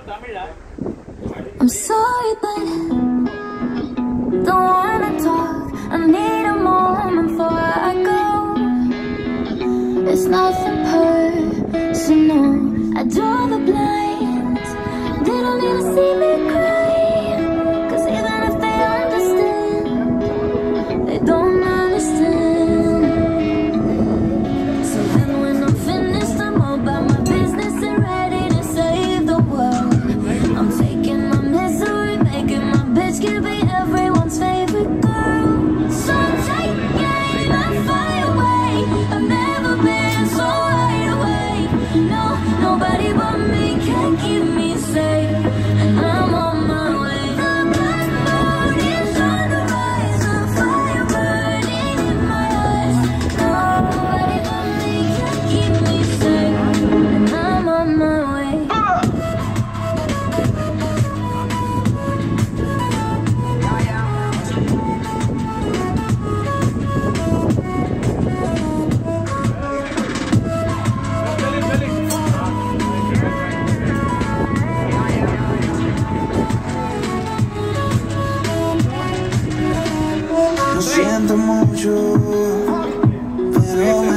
I'm sorry, but don't wanna talk. I need a moment before I go. It's nothing personal. I draw the blinds. They don't need to see me cry, 'cause even if they understand, they don't understand. So then when I'm finished, I'm all about my business and ready to save the world. I'm taking my misery, making my bitch can be everyone's favorite girl. So take aim and fly away. I've never been so wide awake. No, nobody but me can keep me safe, and I'm on my way. The black moon is on the rise, a fire burning in my eyes. Nobody but me can keep me safe, and I'm on my way. Lo siento mucho, pero